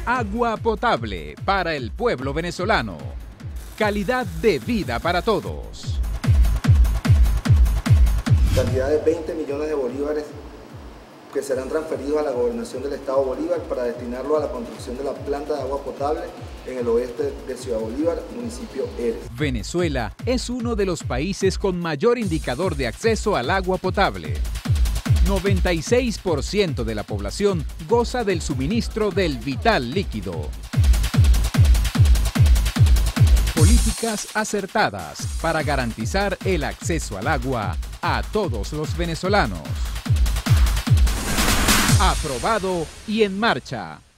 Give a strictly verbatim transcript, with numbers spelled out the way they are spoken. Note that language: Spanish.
Agua potable para el pueblo venezolano. Calidad de vida para todos. Cantidad de veinte millones de bolívares que serán transferidos a la Gobernación del Estado Bolívar para destinarlo a la construcción de la planta de agua potable en el oeste de Ciudad Bolívar, municipio Eres. Venezuela es uno de los países con mayor indicador de acceso al agua potable. noventa y seis por ciento de la población goza del suministro del vital líquido. Políticas acertadas para garantizar el acceso al agua a todos los venezolanos. Aprobado y en marcha.